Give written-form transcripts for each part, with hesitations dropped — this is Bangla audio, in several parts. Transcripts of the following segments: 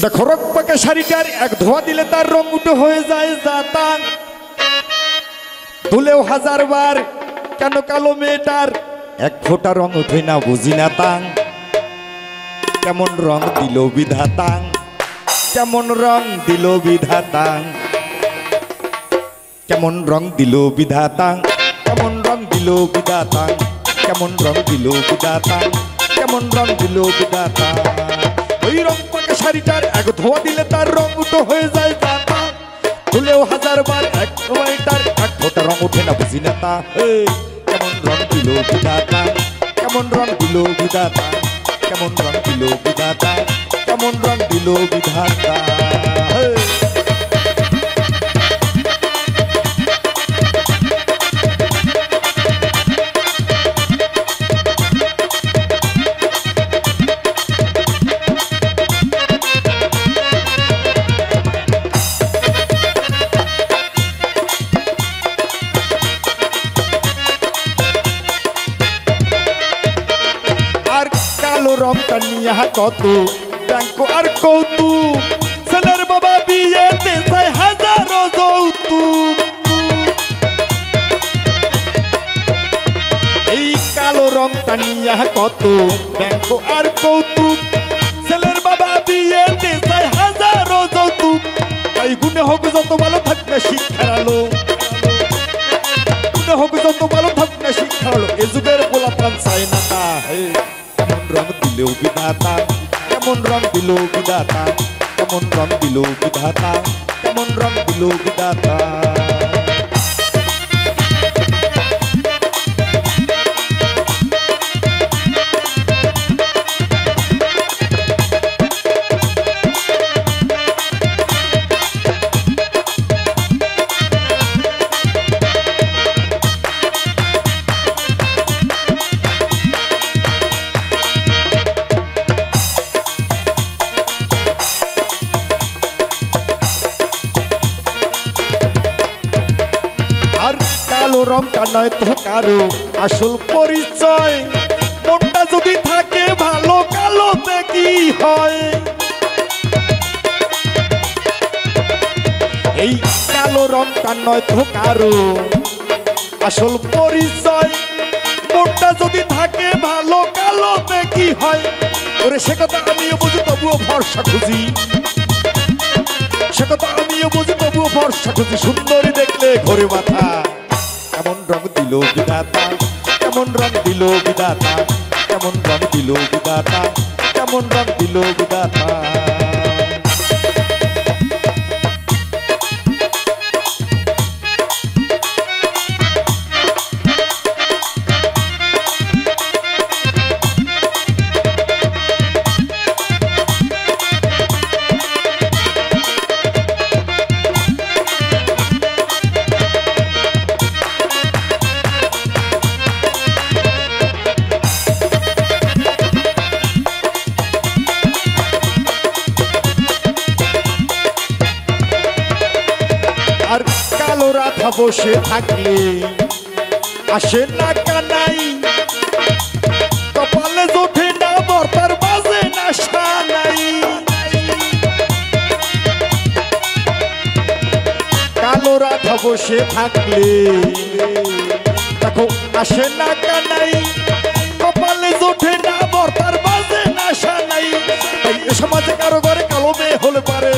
দেখো রং পাকা শাড়িটার এক ধোয়া দিলে তার রং উঠে হয়ে যায় জাতাং, ধুলেও হাজার বার কেন কালো মেয়েটার এক ফোঁটা রং ওঠে না বুঝি না তাং। কেমন রং দিল বিধাতাং, কেমন রং দিল বিধাতাং, কেমন রং দিল বিধাতাং, কেমন রং দিল বিধাতাং, কেমন রং দিল বিধাতাং, কেমন রং দিল বিধাতাং। ওই রং পাকা শাড়িটার এক ধোয়া দিলে তার রং উঠো হয়ে যায় জাতাং, ধুলেও হাজার বার এক সময়টার এক ফোঁটা রং ওঠে না বুঝি না তা। কেমন রং দিল বিধাতাং, কেমন রং দিল বিধাতাং, কেমন রং দিল বিধাতাং, কেমন রং দিল বিধাতা। কালো রংটা নিয়ে কত ব্যাংক আর কৌতুক, ছেলের বাবা বিয়েতে চাই হাজারো যৌতুক। এই কালো রংটা নিয়ে কত ব্যাংক আর কৌতুক, ছেলের বাবা বিয়েতে চাই হাজারো যৌতুক। তাই গুণে হোক যত ভালো থাকবে শিক্ষার আলো, গুণে হোক যত ভালো থাকবে শিক্ষার আলো। এ যুগের পোলাপান চাই না তা। কেমন রং দিল বিধাতা, কেমন রং দিল বিধাতা, কেমন রং দিল বিধাতা, কেমন রং দিল বিধাতা। কালো রংটা নয় তো কারো আসল পরিচয়, মনটা যদি থাকে ভালো কালোতে কি হয়। এই কালো রংটা নয় তো কারো আসল পরিচয়, মনটা যদি থাকে ভালো কালোতে কি হয়। ওরে সে কথা আমিও বুঝি তবুও ভরসা খুঁজি, সে কথা আমিও বুঝি তবুও ভরসা খুঁজি। সুন্দরী দেখলে ঘরে মাথা। কেমন রং দিল বিধাতা, কেমন রং দিল বিধাতা, কেমন রং দিল বিধাতা, কেমন রং দিল বিধাতা। আর কালো রাধা বসে থাকলে আসে না কানাই, কপালে জোটে না বর্তার বাজে না সানাই। কালো রাধা বসে থাকলে দেখো আসে না কানাই, কপালে জোটে না বর্তার বাজে না সানাই। এ সমাজে কারো ঘরে কালো মেয়ে হলে পারে,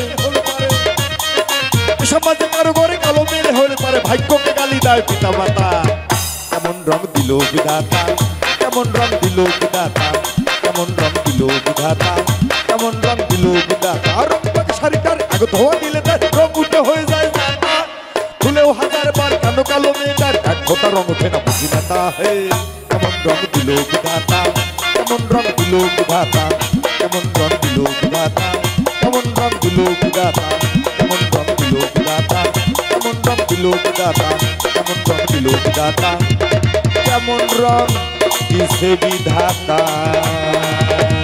সমাজে কারো ঘরে কালো মেয়ে হলে পারে, ভাগ্যকে গালি দেয় পিতা মাতা। কেমন রং দিল বিধাতা, কেমন রং দিল বিধাতা, কেমন রং দিল বিধাতা, কেমন রং দিল বিধাতা। রং পাকা শাড়িটার এক ধোয়া দিলে তার রং উঠে হয়ে যায় জাতা, ধুলেও হাজার বার কেন কালো মেয়েটার এক ফোঁটা রং ওঠে না বুঝি না তা। কেমন রং দিল বিধাতা, কেমন রং দিল বিধাতা, কেমন রং দিল বিধাতা, কেমন রং দিল বিধাতা, কেমন রং দিল বিধাতা, কেমন রং দিল বিধাতা, কেমন রং দিল বিধাতা, কেমন রং দিছে বিধাতা।